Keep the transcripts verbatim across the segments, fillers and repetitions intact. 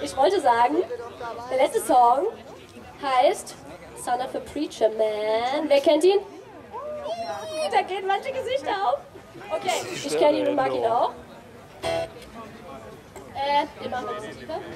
Ich wollte sagen, der letzte Song heißt Son of a Preacher Man. Wer kennt ihn? Da gehen manche Gesichter auf. Okay, ich kenne ihn und mag ihn auch. Äh, wir machen ein bisschen tiefer.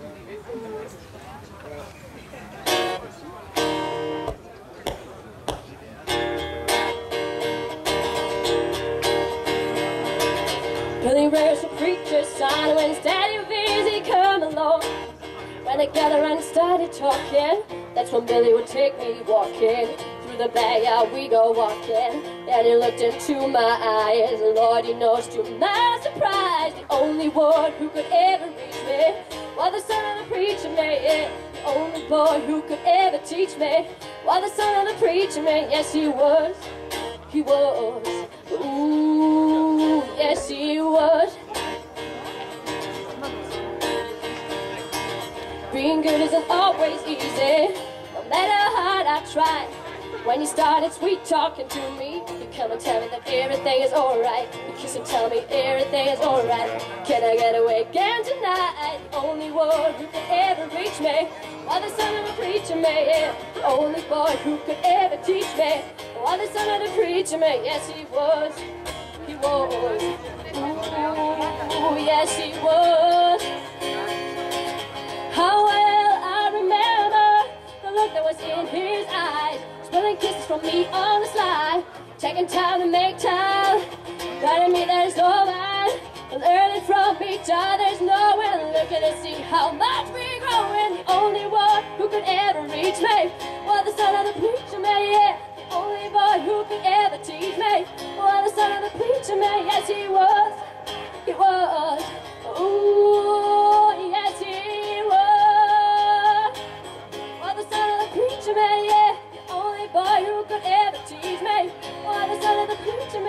Billy wears a preacher's son when his daddy busy come along. When they gather and started talking, that's when Billy would take me walking. Through the backyard we go walking. And he looked into my eyes. Lord, he knows to my surprise, the only one who could ever reach me was the son of the preacher man. The only boy who could ever teach me was the son of the preacher man. Yes, he was. He was. Ooh, yes, he was. Being good isn't always easy, no matter how hard I try. When you started sweet talking to me, you come and tell me that everything is alright. You kiss and tell me everything is alright. Can I get away again tonight? The only one who could ever reach me was the son of a preacher man. The only boy who could ever teach me was the son of the preacher man. Yes, he was. He was. Ooh, yes, he was. How well I remember the look that was in his eyes, spilling kisses from me on the slide, taking time to make time, telling me there's no line, learning from each other's knowing, looking to see how much we're growing. The only one who could ever reach me was the son of the preacher man, yeah. The only boy who could ever teach me was the son of the preacher man. Yes, he was. He was. Ooh, yes, he was. Was the son of the preacher man, yeah. The only boy who could ever teach me was the son of the preacher man.